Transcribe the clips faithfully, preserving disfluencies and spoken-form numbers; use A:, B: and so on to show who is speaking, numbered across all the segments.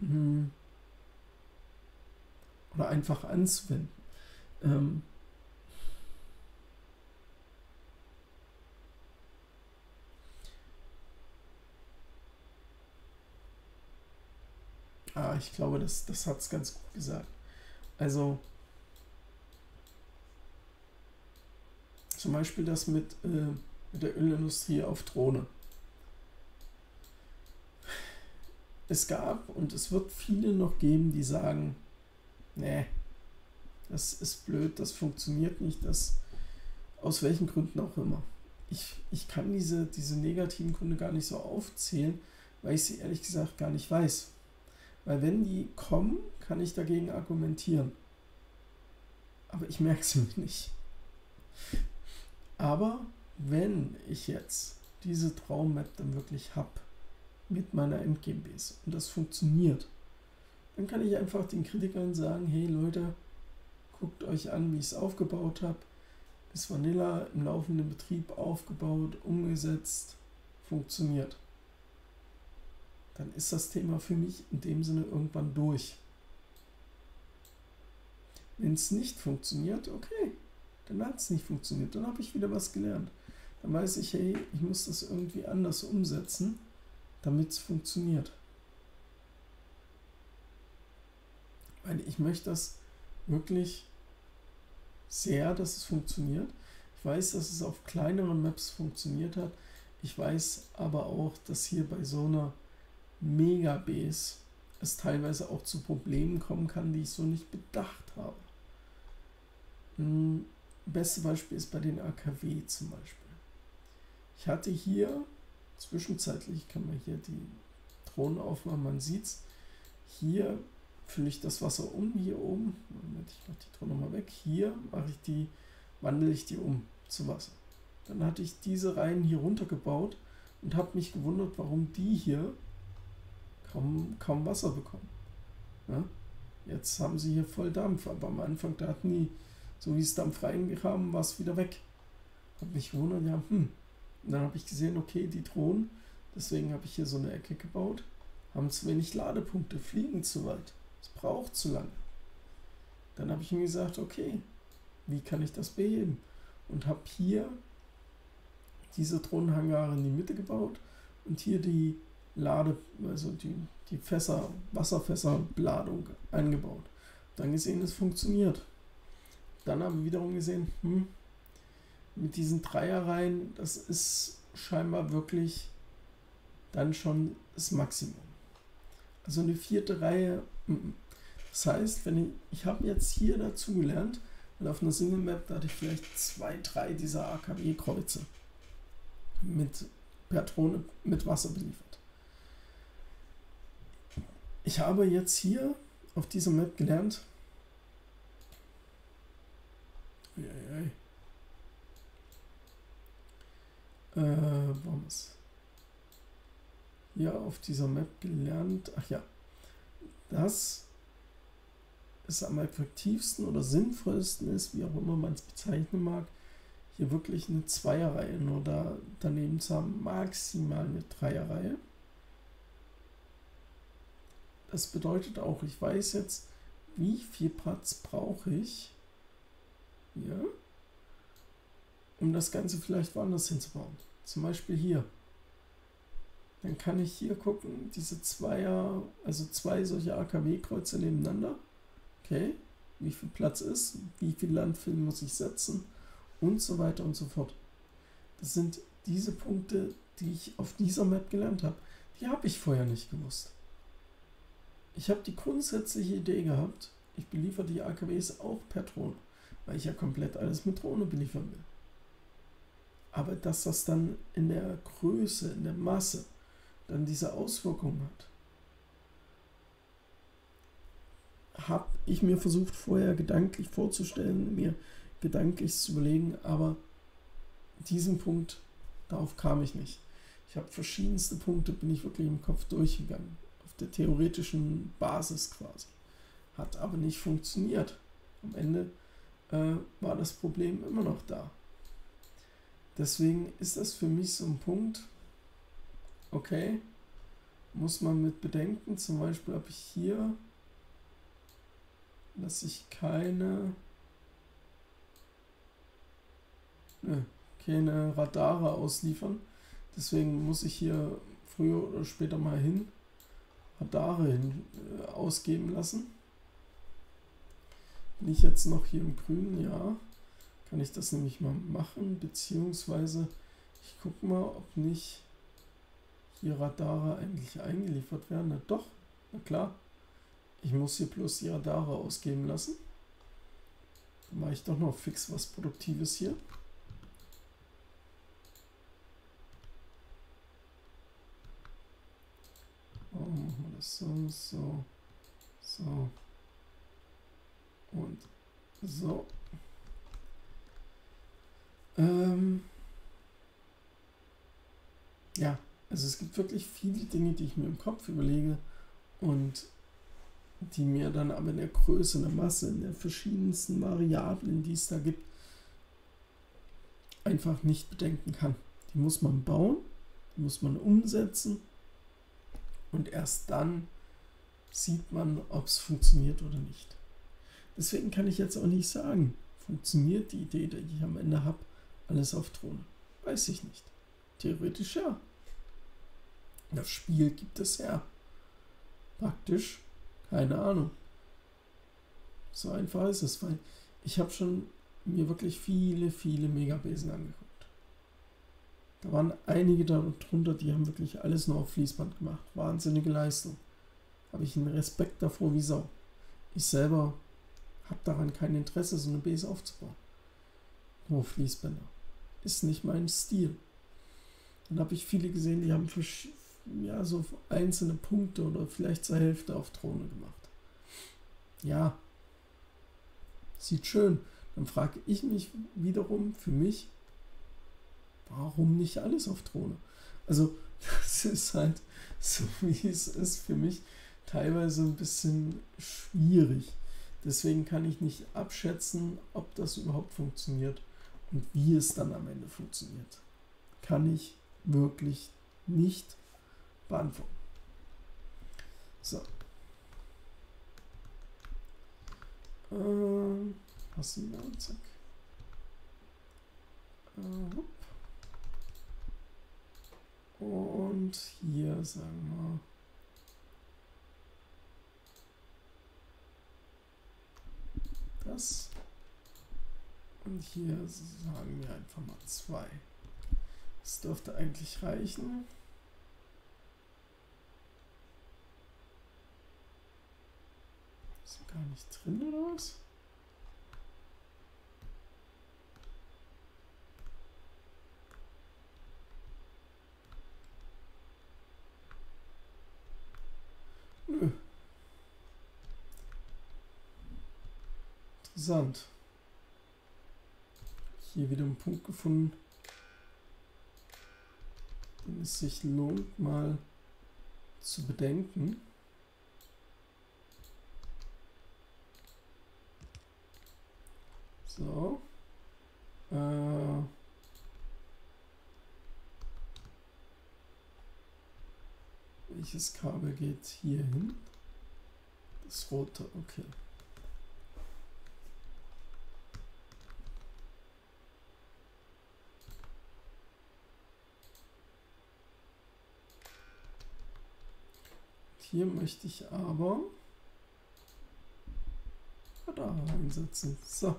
A: Hm, oder einfach anzuwenden. Ähm, ah, ich glaube, das, das hat es ganz gut gesagt. Also zum Beispiel das mit, äh, mit der Ölindustrie auf Drohne. Es gab und es wird viele noch geben, die sagen, nee, das ist blöd, das funktioniert nicht, das aus welchen Gründen auch immer. Ich, ich kann diese, diese negativen Gründe gar nicht so aufzählen, weil ich sie ehrlich gesagt gar nicht weiß. Weil wenn die kommen, kann ich dagegen argumentieren. Aber ich merke sie mir nicht. Aber wenn ich jetzt diese Traummap dann wirklich habe, mit meiner End-GmbS und das funktioniert, dann kann ich einfach den Kritikern sagen, hey Leute, guckt euch an, wie ich es aufgebaut habe. Ist Vanilla im laufenden Betrieb aufgebaut, umgesetzt, funktioniert. Dann ist das Thema für mich in dem Sinne irgendwann durch. Wenn es nicht funktioniert, okay, dann hat es nicht funktioniert, dann habe ich wieder was gelernt. Dann weiß ich, hey, ich muss das irgendwie anders umsetzen, damit es funktioniert. Weil ich möchte das wirklich sehr, dass es funktioniert. Ich weiß, dass es auf kleineren Maps funktioniert hat. Ich weiß aber auch, dass hier bei so einer Mega-Base es teilweise auch zu Problemen kommen kann, die ich so nicht bedacht habe. Ein bestes Beispiel ist bei den A K W zum Beispiel. Ich hatte hier, zwischenzeitlich kann man hier die Drohnen aufmachen, man sieht es, hier fülle ich das Wasser um, hier oben, Moment, ich mache die Drohne mal weg, hier mache ich die, wandle ich die um zu Wasser. Dann hatte ich diese Reihen hier runtergebaut und habe mich gewundert, warum die hier kaum, kaum Wasser bekommen. Ja? Jetzt haben sie hier voll Dampf, aber am Anfang, da hatten die, so wie es Dampf reinkam, war es wieder weg. Habe mich gewundert, ja, hm. Und dann habe ich gesehen, okay, die Drohnen, deswegen habe ich hier so eine Ecke gebaut, haben zu wenig Ladepunkte, fliegen zu weit. Es braucht zu lange. Dann habe ich mir gesagt, okay, wie kann ich das beheben? Und habe hier diese Drohnenhangare in die Mitte gebaut und hier die Lade, also die, die Fässer, Wasserfässerbeladung eingebaut. Dann gesehen, es funktioniert. Dann haben wir wiederum gesehen, hm, mit diesen Dreierreihen, das ist scheinbar wirklich dann schon das Maximum. Also eine vierte Reihe, das heißt, wenn ich, ich habe jetzt hier dazu gelernt, und auf einer Single Map, da hatte ich vielleicht zwei, drei dieser A K W-Kreuze mit per Drohne mit Wasser beliefert. Ich habe jetzt hier auf dieser Map gelernt, äh, warum ist hier auf dieser Map gelernt, ach ja, dass es am effektivsten oder sinnvollsten ist, wie auch immer man es bezeichnen mag, hier wirklich eine Zweierreihe nur da daneben zu haben, maximal eine Dreierreihe. Das bedeutet auch, ich weiß jetzt, wie viel Platz brauche ich hier, um das Ganze vielleicht woanders hinzubauen. Zum Beispiel hier. Dann kann ich hier gucken, diese Zweier, also zwei solche A K W-Kreuze nebeneinander. Okay, wie viel Platz ist, wie viel Landfilm muss ich setzen und so weiter und so fort. Das sind diese Punkte, die ich auf dieser Map gelernt habe. Die habe ich vorher nicht gewusst. Ich habe die grundsätzliche Idee gehabt, ich beliefere die A K Ws auch per Drohne, weil ich ja komplett alles mit Drohne beliefern will. Aber dass das dann in der Größe, in der Masse, dann diese Auswirkungen hat, habe ich mir versucht vorher gedanklich vorzustellen, mir gedanklich zu überlegen, aber diesen Punkt, darauf kam ich nicht. Ich habe verschiedenste Punkte, bin ich wirklich im Kopf durchgegangen, auf der theoretischen Basis quasi. Hat aber nicht funktioniert. Am Ende äh, war das Problem immer noch da. Deswegen ist das für mich so ein Punkt, okay, muss man mit bedenken. Zum Beispiel habe ich hier, lasse ich keine, ne, keine Radare ausliefern. Deswegen muss ich hier früher oder später mal hin Radare hin, äh, ausgeben lassen. Bin ich jetzt noch hier im Grünen? Ja. Kann ich das nämlich mal machen, beziehungsweise ich gucke mal, ob nicht hier Radare eigentlich eingeliefert werden. Na doch, na klar. Ich muss hier bloß die Radare ausgeben lassen. Dann mache ich doch noch fix was Produktives hier. Oh, machen wir das so, so, so und so. Ähm ja, also es gibt wirklich viele Dinge, die ich mir im Kopf überlege und die mir dann aber in der Größe, in der Masse, in der verschiedensten Variablen, die es da gibt, einfach nicht bedenken kann. Die muss man bauen, die muss man umsetzen und erst dann sieht man, ob es funktioniert oder nicht. Deswegen kann ich jetzt auch nicht sagen, funktioniert die Idee, die ich am Ende habe, alles auf Drohne. Weiß ich nicht. Theoretisch ja. Das Spiel gibt es her. Praktisch, keine Ahnung. So einfach ist es, weil ich habe schon mir wirklich viele, viele Megabesen angeguckt. Da waren einige darunter, die haben wirklich alles nur auf Fließband gemacht. Wahnsinnige Leistung. Habe ich einen Respekt davor wie Sau. Ich selber habe daran kein Interesse, so eine Base aufzubauen. Nur Fließbänder. Ist nicht mein Stil. Dann habe ich viele gesehen, die haben ja, so einzelne Punkte oder vielleicht zur Hälfte auf Drohne gemacht. Ja, sieht schön. Dann frage ich mich wiederum für mich, warum nicht alles auf Drohne? Also das ist halt, so wie es ist, für mich teilweise ein bisschen schwierig. Deswegen kann ich nicht abschätzen, ob das überhaupt funktioniert und wie es dann am Ende funktioniert. Kann ich wirklich nicht beantworten. So. Ähm, passen wir, zack. Äh, und hier sagen wir das. Und hier sagen wir einfach mal zwei. Das dürfte eigentlich reichen. Ist gar nicht drin, oder was? Nö. Interessant. Hier wieder einen Punkt gefunden, den es sich lohnt, mal zu bedenken. So. Äh. Welches Kabel geht hier hin? Das rote, okay. Hier möchte ich aber Radar einsetzen. So.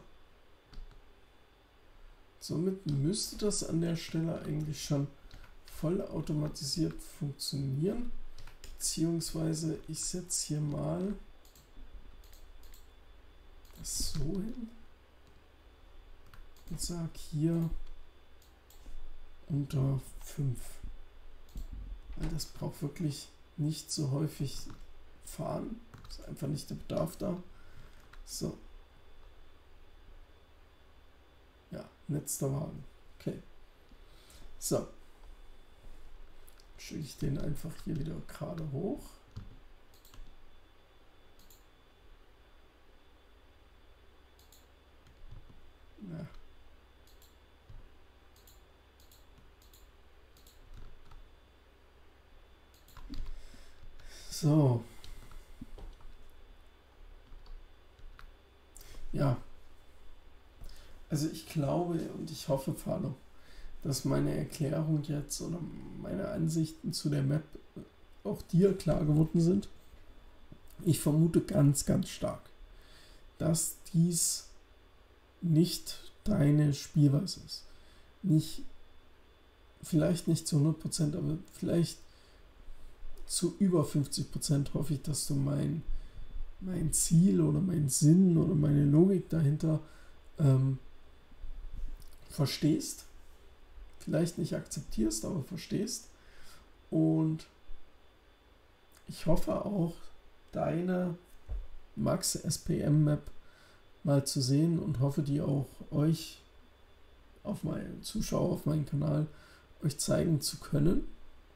A: Somit müsste das an der Stelle eigentlich schon voll automatisiert funktionieren. Beziehungsweise ich setze hier mal das so hin und sage hier unter fünf. Weil das braucht wirklich nicht so häufig fahren. Ist einfach nicht der Bedarf da. So. Ja, letzter Wagen. Okay. So. Schicke ich den einfach hier wieder gerade hoch. Ja. So. Ja. Also ich glaube und ich hoffe, Falo, dass meine Erklärung jetzt oder meine Ansichten zu der Map auch dir klar geworden sind. Ich vermute ganz, ganz stark, dass dies nicht deine Spielweise ist. Nicht, vielleicht nicht zu hundert Prozent, aber vielleicht zu über fünfzig Prozent hoffe ich, dass du mein, mein Ziel oder meinen Sinn oder meine Logik dahinter ähm, verstehst. Vielleicht nicht akzeptierst, aber verstehst. Und ich hoffe auch, deine Max S P M Map mal zu sehen und hoffe, die auch euch auf meinen Zuschauer auf meinem Kanal euch zeigen zu können.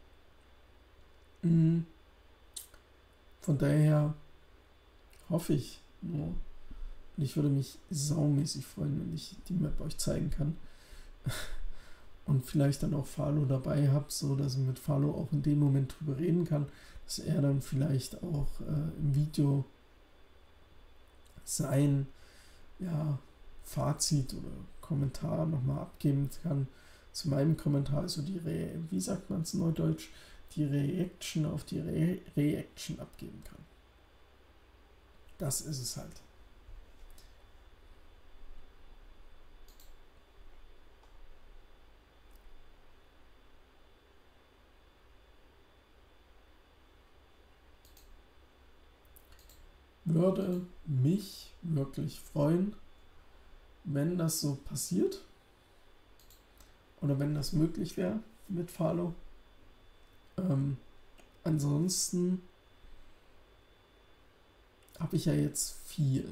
A: Von daher hoffe ich nur, und ich würde mich saumäßig freuen, wenn ich die Map euch zeigen kann und vielleicht dann auch Falo dabei habe, so dass ich mit Falo auch in dem Moment drüber reden kann, dass er dann vielleicht auch äh, im Video sein ja, Fazit oder Kommentar nochmal abgeben kann zu meinem Kommentar, also die Re wie sagt man es in Neudeutsch, die Reaction auf die Re Reaction abgeben kann. Das ist es halt. Würde mich wirklich freuen, wenn das so passiert oder wenn das möglich wäre mit Falo. Ähm, ansonsten habe ich ja jetzt viel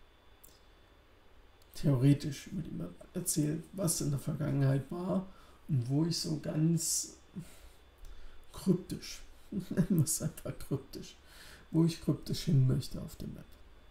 A: theoretisch über die Map erzählt, was in der Vergangenheit war und wo ich so ganz kryptisch, nennen wir es einfach kryptisch, wo ich kryptisch hin möchte auf der Map.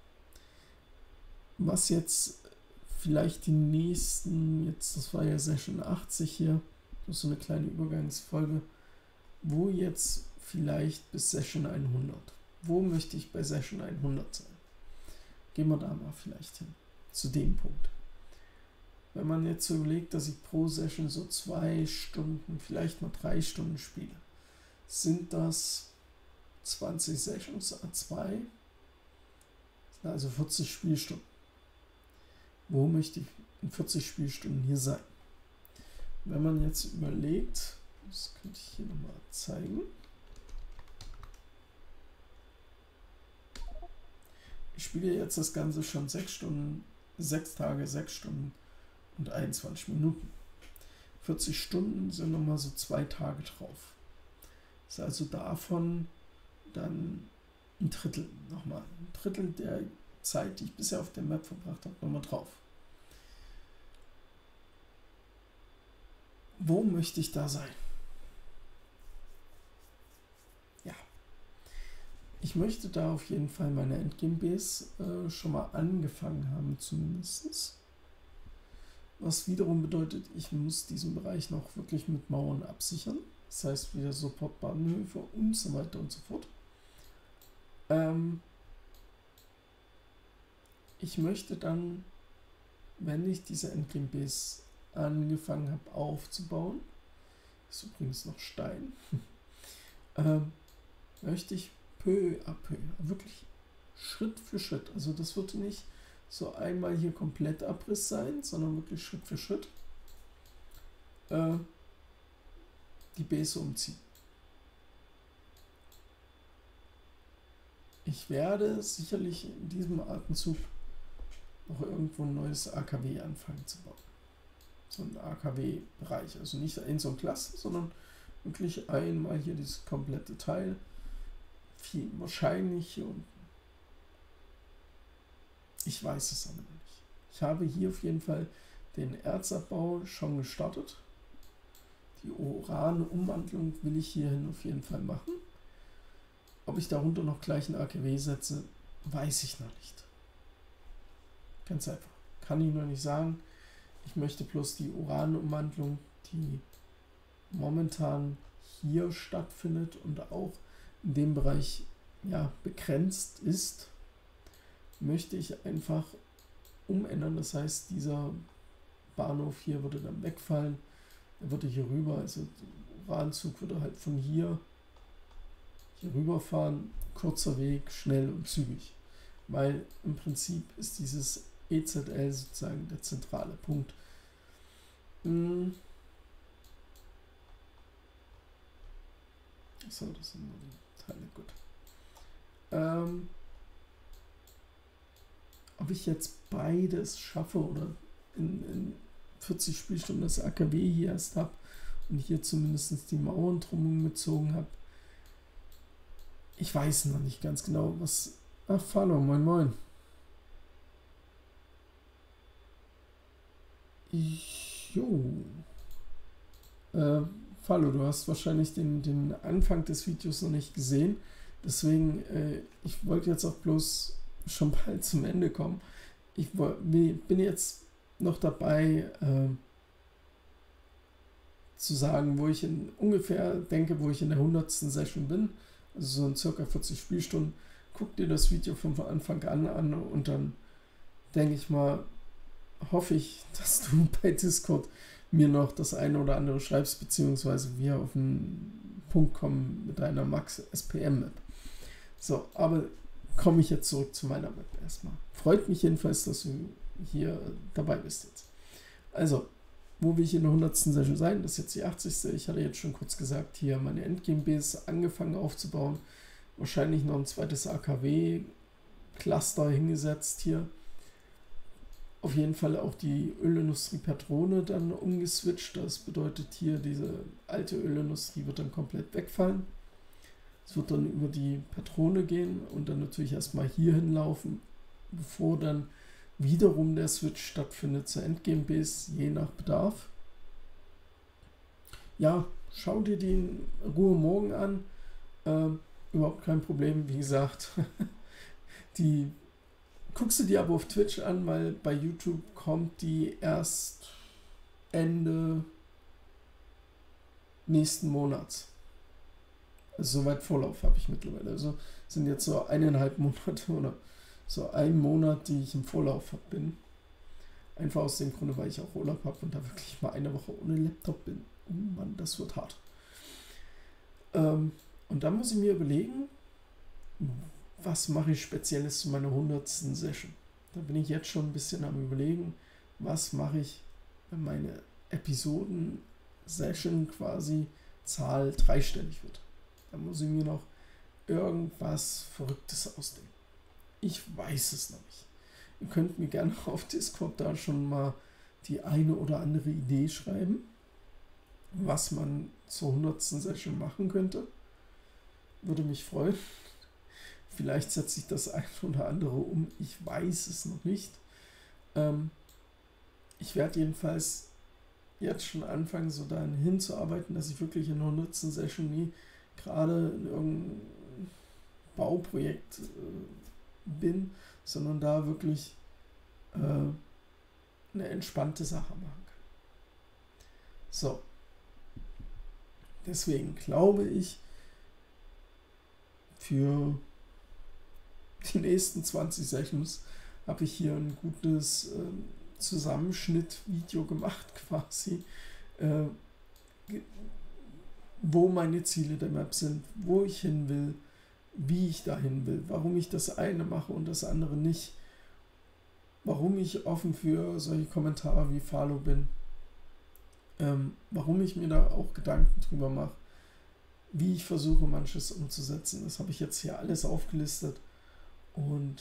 A: Was jetzt vielleicht die nächsten, jetzt das war ja Session achtzig hier, das ist so eine kleine Übergangsfolge, wo jetzt vielleicht bis Session hundert. Wo möchte ich bei Session hundert sein? Gehen wir da mal vielleicht hin, zu dem Punkt. Wenn man jetzt so überlegt, dass ich pro Session so zwei Stunden, vielleicht mal drei Stunden spiele, sind das zwanzig Sessions A zwei, also vierzig Spielstunden. Wo möchte ich in vierzig Spielstunden hier sein? Wenn man jetzt überlegt, das könnte ich hier nochmal zeigen. Ich spiele jetzt das Ganze schon sechs Stunden, sechs Tage, sechs Stunden und einundzwanzig Minuten. vierzig Stunden sind nochmal so zwei Tage drauf. Ist also davon dann ein Drittel nochmal. Ein Drittel der Zeit, die ich bisher auf der Map verbracht habe, nochmal drauf. Wo möchte ich da sein? Ja. Ich möchte da auf jeden Fall meine Endgame-Base äh, schon mal angefangen haben, zumindest. Was wiederum bedeutet, ich muss diesen Bereich noch wirklich mit Mauern absichern. Das heißt, wieder Support-Bahnhöfe und so weiter und so fort. Ähm, ich möchte dann, wenn ich diese Endgame-Base angefangen habe aufzubauen, ist übrigens noch Stein, ähm, möchte ich peu à peu, wirklich Schritt für Schritt, also das wird nicht so einmal hier komplett Abriss sein, sondern wirklich Schritt für Schritt äh, die Base umziehen. Ich werde sicherlich in diesem Atemzug noch irgendwo ein neues A K W anfangen zu bauen. So ein A K W-Bereich, also nicht in so einer Klasse, sondern wirklich einmal hier dieses komplette Teil. Viel wahrscheinlich hier unten. Ich weiß es aber noch nicht. Ich habe hier auf jeden Fall den Erzabbau schon gestartet. Die Uran-Umwandlung will ich hierhin auf jeden Fall machen. Ob ich darunter noch gleich ein A K W setze, weiß ich noch nicht. Ganz einfach. Kann ich noch nicht sagen. Ich möchte bloß die Uran-Umwandlung, die momentan hier stattfindet und auch in dem Bereich ja, begrenzt ist, möchte ich einfach umändern. Das heißt, dieser Bahnhof hier würde dann wegfallen. Er würde hier rüber, also der Uranzug würde halt von hier hier rüberfahren. Kurzer Weg, schnell und zügig. Weil im Prinzip ist dieses E Z L sozusagen der zentrale Punkt. Hm. So, das sind nur die Teile, gut. Ähm, ob ich jetzt beides schaffe oder in, in vierzig Spielstunden das A K W hier erst habe und hier zumindest die Mauern drumherum gezogen habe, ich weiß noch nicht ganz genau, was... Ach, Fallo, moin moin. Jo. Äh, Fallo, du hast wahrscheinlich den, den Anfang des Videos noch nicht gesehen. Deswegen, äh, ich wollte jetzt auch bloß schon bald zum Ende kommen. Ich bin jetzt noch dabei, äh, zu sagen, wo ich in ungefähr denke, wo ich in der hundertsten Session bin. Also so in circa vierzig Spielstunden. Guck dir das Video von Anfang an an und dann denke ich mal, hoffe ich, dass du bei Discord mir noch das eine oder andere schreibst, beziehungsweise wir auf den Punkt kommen mit einer Max S P M Map. So, aber komme ich jetzt zurück zu meiner Map erstmal. Freut mich jedenfalls, dass du hier dabei bist jetzt. Also, wo will ich in der hundertsten Session sein? Das ist jetzt die achtzigste Ich hatte jetzt schon kurz gesagt, hier meine Endgame-Base angefangen aufzubauen. Wahrscheinlich noch ein zweites A K W-Cluster hingesetzt hier. Auf jeden Fall auch die Ölindustrie-Patrone dann umgeswitcht. Das bedeutet hier, diese alte Ölindustrie wird dann komplett wegfallen. Es wird dann über die Patrone gehen und dann natürlich erstmal hier hinlaufen, bevor dann wiederum der Switch stattfindet zur Endgame-Base, je nach Bedarf. Ja, schau dir die in Ruhe morgen an. Ähm, überhaupt kein Problem, wie gesagt. Die guckst du dir aber auf Twitch an, weil bei YouTube kommt die erst Ende nächsten Monats. Also soweit Vorlauf habe ich mittlerweile. Also sind jetzt so eineinhalb Monate oder so ein Monat, die ich im Vorlauf bin. Einfach aus dem Grunde, weil ich auch Urlaub habe und da wirklich mal eine Woche ohne Laptop bin. Oh Mann, das wird hart. Ähm, und dann muss ich mir überlegen, was mache ich Spezielles zu meiner hundertsten Session. Da bin ich jetzt schon ein bisschen am Überlegen, was mache ich, wenn meine Episoden-Session quasi Zahl dreistellig wird. Da muss ich mir noch irgendwas Verrücktes ausdenken. Ich weiß es noch nicht. Ihr könnt mir gerne auf Discord da schon mal die eine oder andere Idee schreiben, was man zur hundertsten Session machen könnte. Würde mich freuen. Vielleicht setze ich das ein oder andere um. Ich weiß es noch nicht. Ähm, ich werde jedenfalls jetzt schon anfangen, so dahin hinzuarbeiten, dass ich wirklich in der hundertsten Session nie gerade in irgendeinem Bauprojekt äh, bin, sondern da wirklich äh, eine entspannte Sache machen kann. So. Deswegen glaube ich, für die nächsten zwanzig Sessions habe ich hier ein gutes äh, Zusammenschnitt-Video gemacht, quasi, äh, wo meine Ziele der Map sind, wo ich hin will, wie ich dahin will, warum ich das eine mache und das andere nicht, warum ich offen für solche Kommentare wie Fallo bin, ähm, warum ich mir da auch Gedanken drüber mache, wie ich versuche, manches umzusetzen. Das habe ich jetzt hier alles aufgelistet. Und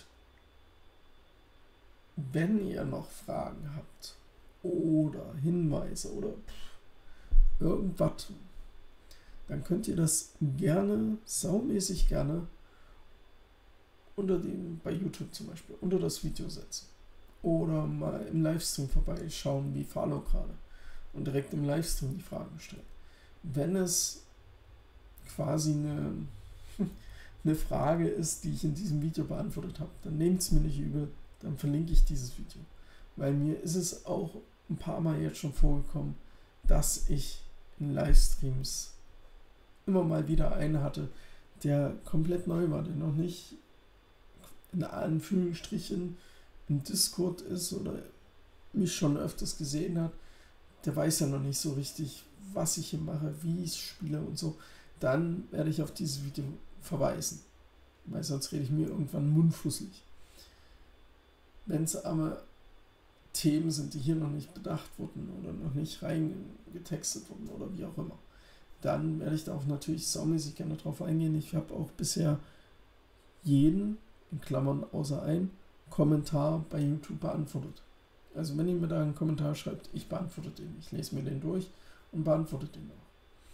A: wenn ihr noch Fragen habt oder Hinweise oder pff, irgendwas, dann könnt ihr das gerne, saumäßig gerne, unter dem, bei YouTube zum Beispiel, unter das Video setzen. Oder mal im Livestream vorbeischauen, wie Fallo gerade. Und direkt im Livestream die Fragen stellen. Wenn es quasi eine, eine Frage ist, die ich in diesem Video beantwortet habe, dann nehmt es mir nicht übel, dann verlinke ich dieses Video. Weil mir ist es auch ein paar Mal jetzt schon vorgekommen, dass ich in Livestreams immer mal wieder einen hatte, der komplett neu war, der noch nicht in Anführungsstrichen im Discord ist oder mich schon öfters gesehen hat, der weiß ja noch nicht so richtig, was ich hier mache, wie ich spiele und so, dann werde ich auf dieses Video verweisen, weil sonst rede ich mir irgendwann mundfusselig. Wenn es aber Themen sind, die hier noch nicht bedacht wurden oder noch nicht reingetextet wurden oder wie auch immer, dann werde ich da auch natürlich saumäßig gerne drauf eingehen. Ich habe auch bisher jeden, in Klammern außer ein, Kommentar bei YouTube beantwortet. Also wenn ihr mir da einen Kommentar schreibt, ich beantworte den. Ich lese mir den durch und beantworte den auch.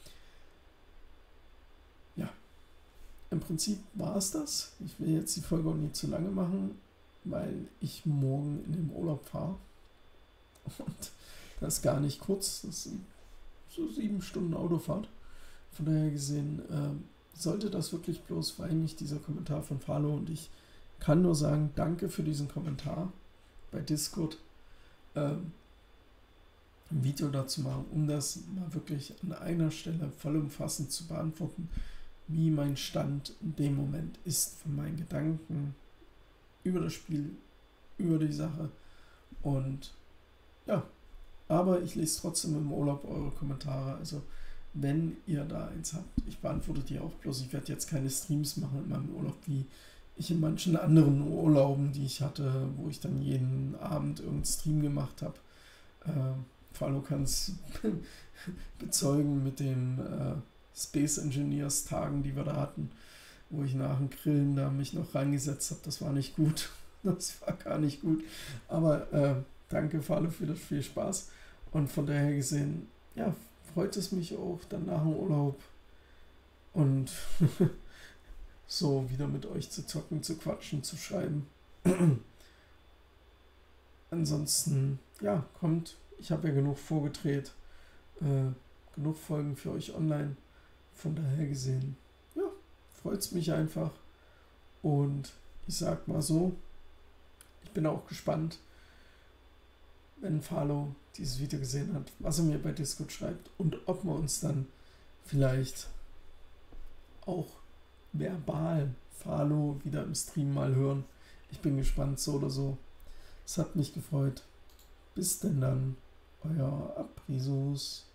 A: Ja, im Prinzip war es das. Ich will jetzt die Folge auch nicht zu lange machen, weil ich morgen in den Urlaub fahre. Und das ist gar nicht kurz, das sind so sieben Stunden Autofahrt. Von daher gesehen, äh, sollte das wirklich bloß, weil mich dieser Kommentar von Falo, und ich kann nur sagen, danke für diesen Kommentar bei Discord, äh, ein Video dazu machen, um das mal wirklich an einer Stelle vollumfassend zu beantworten, wie mein Stand in dem Moment ist von meinen Gedanken über das Spiel, über die Sache. Und ja, aber ich lese trotzdem im Urlaub eure Kommentare, also wenn ihr da eins habt, ich beantworte die auch, bloß ich werde jetzt keine Streams machen in meinem Urlaub, wie ich in manchen anderen Urlauben, die ich hatte, wo ich dann jeden Abend irgendeinen Stream gemacht habe. Äh, Falo kann es bezeugen mit den äh, Space Engineers Tagen, die wir da hatten, wo ich nach dem Grillen da mich noch reingesetzt habe. Das war nicht gut. Das war gar nicht gut. Aber äh, danke Falo für das viel Spaß. Und von daher gesehen, ja, freut es mich auch dann nach dem Urlaub und so wieder mit euch zu zocken, zu quatschen, zu schreiben. Ansonsten, ja, kommt. Ich habe ja genug vorgedreht. Äh, genug Folgen für euch online. Von daher gesehen, ja, freut es mich einfach. Und ich sag mal so, ich bin auch gespannt, wenn Falo dieses Video gesehen hat, was er mir bei Discord schreibt und ob wir uns dann vielleicht auch verbal Falo wieder im Stream mal hören. Ich bin gespannt, so oder so. Es hat mich gefreut. Bis denn dann, euer Aprisus.